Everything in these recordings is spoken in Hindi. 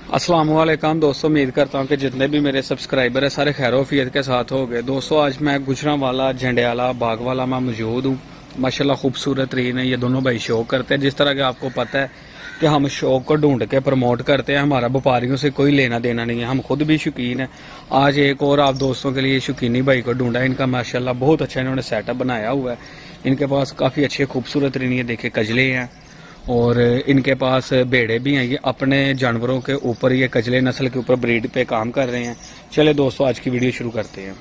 अस्सलाम वालेकुम दोस्तों, उम्मीद करता हूँ कि जितने भी मेरे सब्सक्राइबर है सारे खैरोफियत के साथ हो गए। दोस्तों आज मैं गुजरांवाला झंडियाला बागवाला में मौजूद हूँ। माशाल्लाह खूबसूरत रीन है। ये दोनों भाई शौक करते हैं। जिस तरह के आपको पता है कि हम शौक को ढूंढ के प्रमोट करते हैं, हमारा व्यापारियों से कोई लेना देना नहीं है, हम खुद भी शौकीन है। आज एक और आप दोस्तों के लिए शौकीनी भाई को ढूंढा। इनका माशाल्लाह बहुत अच्छा इन्होंने सेटअप बनाया हुआ है। इनके पास काफ़ी अच्छे खूबसूरत रीन, ये देखे कजले हैं और इनके पास भेड़े भी हैं। ये अपने जानवरों के ऊपर, ये कजले नस्ल के ऊपर ब्रीड पे काम कर रहे हैं। चले दोस्तों आज की वीडियो शुरू करते हैं।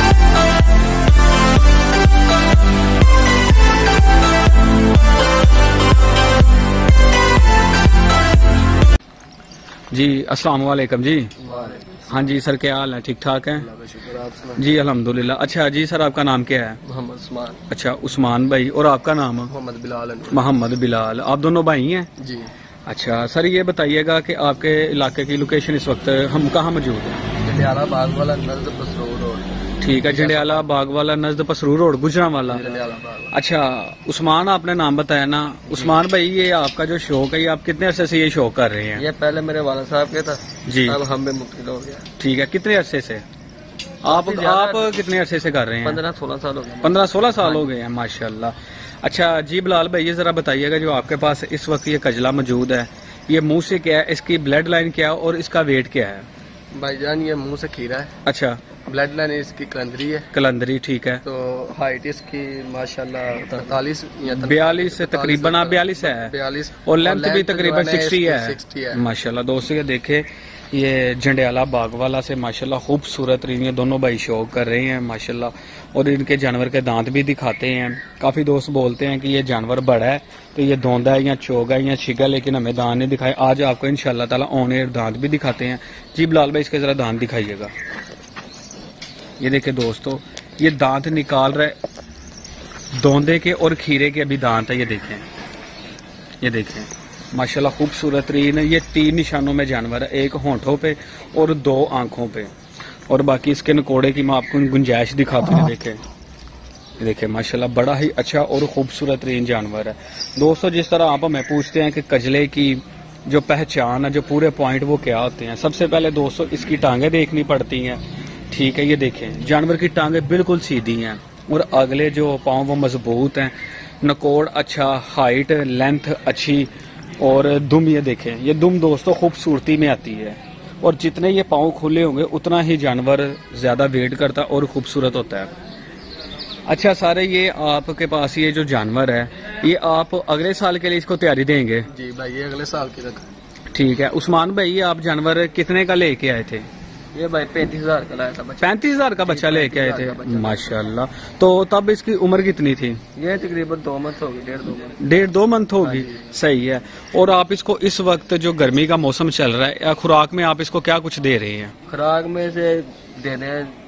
जी अस्सलाम वालेकुम जी। हाँ जी सर, क्या हाल है? ठीक ठाक है जी, अल्हम्दुलिल्लाह। अच्छा जी सर, आपका नाम क्या है? मोहम्मद उस्मान। अच्छा उस्मान भाई, और आपका नाम? मोहम्मद बिलाल। मोहम्मद बिलाल। आप दोनों भाई हैं जी। अच्छा सर, ये बताइएगा कि आपके इलाके की लोकेशन इस वक्त हम कहाँ मौजूद है? जंडियाला बागवाला नज़द पसरूर रोड। ठीक है, जंडियाला बागवाला नज़द पसरूर रोड गुजरांवाला। अच्छा उस्मान, आपने नाम बताया ना उस्मान भाई, ये आपका जो शौक है ये आप कितने अरसे से ये शौक कर रहे हैं? ये पहले मेरे वाला साहब के था जी, अब हम में मुक्तिल हो गया। ठीक है, कितने अरसे से आप कितने अरसे से कर रहे हैं? 15-16 साल हो गए। 15-16 साल हो गए हैं, माशाल्लाह। अच्छा जी बिलाल भाई, ये जरा बताइएगा जो आपके पास इस वक्त ये कजला मौजूद है, ये मुंह से क्या है, इसकी ब्लड लाइन क्या है और इसका वेट क्या है? भाईजान ये मुंह से खीरा है। अच्छा, ब्लड लाइन इसकी कलंदरी है। कलंदरी, ठीक है। तो हाइट इसकी माशाल्लाह 43 या 42 से तकरीबन 42 है 42 और लेंथ भी तकरीबन 60 है माशाल्लाह। दोस्तों ये देखे, ये जंडियाला बागवाला से माशाल्लाह खूबसूरत रीन, ये दोनों भाई शौक कर रहे हैं माशाल्लाह। और इनके जानवर के दांत भी दिखाते हैं। काफ़ी दोस्त बोलते हैं कि ये जानवर बड़ा है तो ये धोंदा है या चोगा है या छिगा, लेकिन हमें दांत नहीं दिखाए। आज आपको इंशाल्लाह ताला ऑन एयर दांत भी दिखाते हैं। जी बिलाल भाई, इसके ज़रा दांत दिखाइएगा। ये देखे दोस्तों, ये दांत निकाल रहे धोंदे के और खीरे के अभी दांत है। ये देखें माशाल्लाह खूबसूरत रीन है। ये 3 निशानों में जानवर है, एक होंठों पे और 2 आंखों पे, और बाकी इसके नकोड़े की मैं आपको गुंजाइश दिखाता हूँ। ये देखे माशाल्लाह बड़ा ही अच्छा और खूबसूरत रीन जानवर है। दोस्तों जिस तरह आप हमें पूछते हैं कि कजले की जो पहचान है, जो पूरे पॉइंट वो क्या होते हैं, सबसे पहले दोस्तों इसकी टांगें देखनी पड़ती हैं। ठीक है, ये देखें जानवर की टांगें बिल्कुल सीधी हैं और अगले जो पाँव वो मजबूत हैं, नकोड़ अच्छा, हाइट लेंथ अच्छी, और दुम ये देखें, ये दुम दोस्तों खूबसूरती में आती है। और जितने ये पाँव खुले होंगे उतना ही जानवर ज़्यादा वेट करता और खूबसूरत होता है। अच्छा सारे, ये आपके पास ये जो जानवर है ये आप अगले साल के लिए इसको तैयारी देंगे? जी भाई, ये अगले साल की रख। ठीक है उस्मान भाई, ये आप जानवर कितने का लेके आए थे? ये भाई 35,000 का लाया था बच्चा। 35,000 का बच्चा लेके आए थे, माशाल्लाह। तो तब इसकी उम्र कितनी थी? ये तकरीबन 2 मंथ होगी, 1.5-2 मंथ होगी। सही है। और आप इसको इस वक्त जो गर्मी का मौसम चल रहा है, या खुराक में आप इसको क्या कुछ दे रहे हैं? खुराक में से देने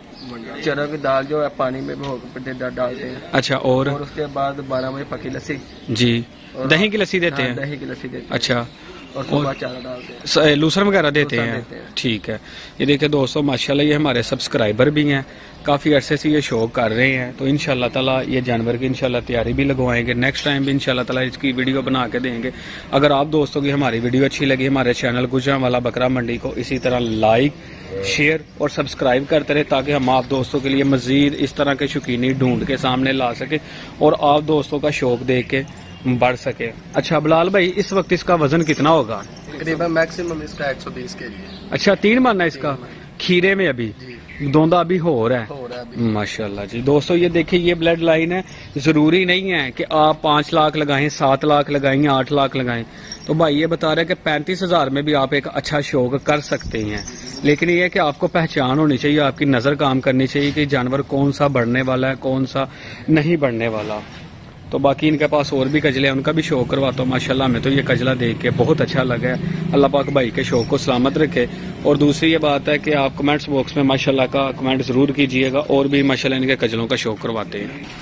चने की दाल जो है पानी में डालते हैं। अच्छा, और उसके बाद 12 बजे पकी लस्सी जी, दही की लस्सी देते हैं? दही की लस्सी देते हैं। अच्छा, और सुबह चारा डालते हैं, लूसर वगैरह देते हैं। ठीक है। ये देखिए दोस्तों माशाल्लाह, ये हमारे सब्सक्राइबर भी हैं, काफ़ी अरसे से ये शौक कर रहे हैं। तो इंशाल्लाह ताला ये जानवर की इंशाल्लाह तैयारी भी लगवाएंगे। नेक्स्ट टाइम भी इंशाल्लाह ताला इसकी वीडियो बना के देंगे। अगर आप दोस्तों की हमारी वीडियो अच्छी लगी, हमारे चैनल गुजरांवाला बकरा मंडी को इसी तरह लाइक, शेयर और सब्सक्राइब करते रहे, ताकि हम आप दोस्तों के लिए मजीद इस तरह के शौकीनी ढूंढ के सामने ला सके और आप दोस्तों का शौक देख के बढ़ सके। अच्छा बिलाल भाई, इस वक्त इसका वजन कितना होगा? तकरीबन मैक्सिमम इसका 120 kg। अच्छा 3 मन है इसका? खीरे में अभी दोंदा अभी हो रहा है माशाल्लाह जी। दोस्तों ये देखिए, ये ब्लड लाइन है। जरूरी नहीं है कि आप 5 लाख लगाएं, 7 लाख लगाएं, 8 लाख लगाएं। तो भाई ये बता रहे हैं कि 35,000 में भी आप एक अच्छा शौक कर सकते हैं। लेकिन ये है कि आपको पहचान होनी चाहिए, आपकी नजर काम करनी चाहिए कि जानवर कौन सा बढ़ने वाला है, कौन सा नहीं बढ़ने वाला। तो बाकी इनके पास और भी कजले हैं, उनका भी शौक करवाता हूँ। माशाल्लाह हमें तो ये कजला देख के बहुत अच्छा लगा है। अल्लाह पाक भाई के शौक को सलामत रखे। और दूसरी ये बात है कि आप कमेंट्स बॉक्स में माशाल्लाह का कमेंट जरूर कीजिएगा, और भी माशाल्लाह इनके कजलों का शौक करवाते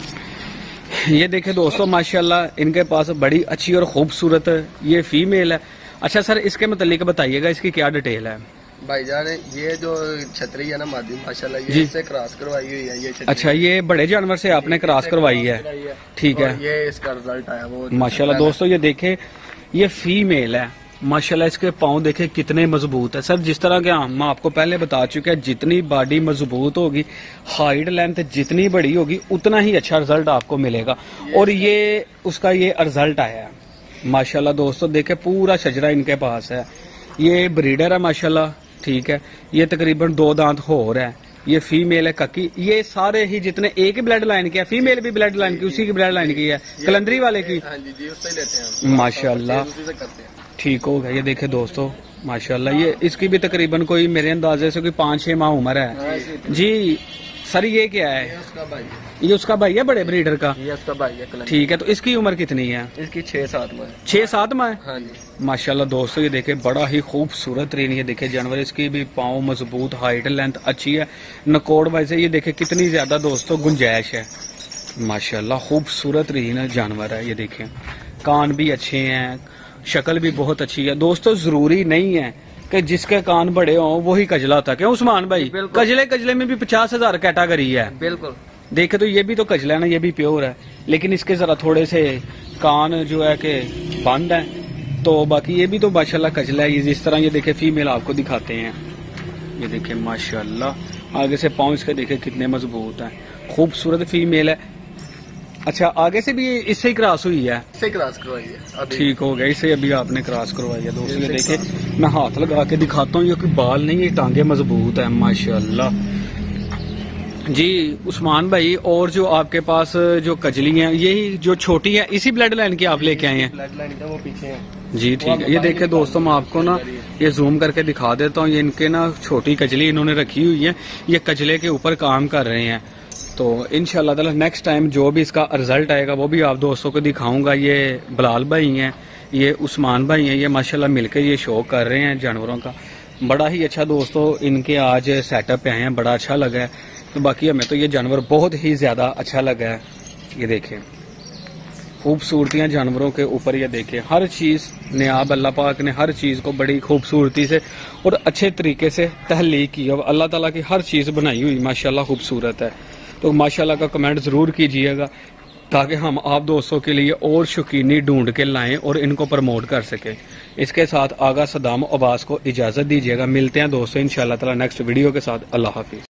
हैं। ये देखें दोस्तों माशाल्लाह इनके पास बड़ी अच्छी और खूबसूरत ये फीमेल है। अच्छा सर, इसके मतलब बताइएगा इसकी क्या डिटेल है? भाईजान ये जो छतरी है ना मादी, माशाल्लाह ये इससे क्रॉस करवाई हुई है ये छतरी। अच्छा, ये बड़े जानवर से आपने क्रॉस करवाई है? ठीक है, ये इसका रिजल्ट आया वो माशाल्लाह। दोस्तों ये देखे, ये फीमेल है, माशाल्लाह इसके पाँव देखे कितने मजबूत है सर। जिस तरह के हम आपको पहले बता चुके हैं, जितनी बॉडी मजबूत होगी, हाइट लेंथ जितनी बड़ी होगी, उतना ही अच्छा रिजल्ट आपको मिलेगा। और ये उसका ये रिजल्ट आया है माशाल्लाह दोस्तों। देखे पूरा शजरा इनके पास है। ये ब्रीडर है माशाल्लाह, ठीक है। ये तकरीबन 2 दांत हो रहा है। ये फीमेल है कक्की। ये सारे ही जितने एक ही ब्लड लाइन के है, फीमेल भी ब्लड लाइन की, उसी की ब्लड लाइन की है, कलंदरी वाले की। हाँ जी, उससे ही लेते हैं माशाल्लाह, ठीक हो गया। ये देखे दोस्तों माशाल्लाह, ये इसकी भी तकरीबन कोई मेरे अंदाजे से कोई 5-6 माह उम्र है जी। सर ये क्या है? ये उसका भाई है बड़े ब्रीडर का? ये उसका भाई है। ठीक है, तो इसकी उम्र कितनी है? इसकी 6-7 माह। 6-7 माह है? हाँ जी। माशाल्लाह दोस्तों, ये देखे बड़ा ही खूबसूरत रीन। ये देखे जानवर, इसकी भी पाँव मजबूत, हाइट लेंथ अच्छी है। नकोड़ वाइज ये देखे कितनी ज्यादा दोस्तों गुंजाइश है। माशाल्लाह खूबसूरत रीन जानवर है। ये देखें कान भी अच्छे हैं, शक्ल भी बहुत अच्छी है। दोस्तों जरूरी नहीं है कि जिसके कान बड़े हों वही कजला होता है। क्यों उस्मान भाई? कजले में भी 50,000 कैटेगरी है। बिल्कुल। देखे तो ये भी तो कजला है ना, ये भी प्योर है, लेकिन इसके जरा थोड़े से कान जो है कि बंद है, तो बाकी ये भी तो माशाल्लाह कजला है। ये जिस तरह ये देखे फीमेल आपको दिखाते हैं, ये देखे माशाल्लाह आगे से पाँव इसके देखे कितने मजबूत हैं, खूबसूरत फीमेल है। अच्छा, आगे से भी इससे ही क्रॉस हुई है? इससे क्रॉस करवाई है। ठीक हो गया, इसे अभी आपने क्रॉस करवाई है दोस्तों। ये देखे मैं हाथ लगा के दिखाता हूँ, ये कोई बाल नहीं है, टांगे मजबूत है माशाल्लाह जी। उस्मान भाई, और जो आपके पास जो कजली हैं, यही जो छोटी है इसी ब्लड लाइन की आप लेके आए हैं? ब्लड लाइन का वो पीछे है जी, ठीक है। ये देखे दोस्तों, मैं आपको ना ये जूम करके दिखा देता हूँ। ये इनके ना छोटी कजली इन्होंने रखी हुई है, ये कजले के ऊपर काम कर रहे हैं। तो इंशाल्लाह ताला नेक्स्ट टाइम जो भी इसका रिजल्ट आएगा वो भी आप दोस्तों को दिखाऊंगा। ये बिलाल भाई हैं, ये उस्मान भाई हैं, ये माशाल्लाह मिलकर ये शो कर रहे हैं जानवरों का। बड़ा ही अच्छा दोस्तों इनके आज सेटअप पे आए हैं, बड़ा अच्छा लगा है। तो बाकी हमें तो ये जानवर बहुत ही ज्यादा अच्छा लगा है। ये देखें खूबसूरतियां जानवरों के ऊपर, ये देखें हर चीज नियाब अल्लाह पाक ने हर चीज को बड़ी खूबसूरती से और अच्छे तरीके से तहलीक की। अब अल्लाह ताला की हर चीज बनाई हुई माशाल्लाह खूबसूरत है। तो माशाल्लाह का कमेंट जरूर कीजिएगा ताकि हम आप दोस्तों के लिए और शौकीनी ढूंढ के लाएं और इनको प्रमोट कर सके। इसके साथ आगा सदाम अब्बास को इजाजत दीजिएगा। मिलते हैं दोस्तों इंशाल्लाह ताला नेक्स्ट वीडियो के साथ। अल्लाह हाफिज।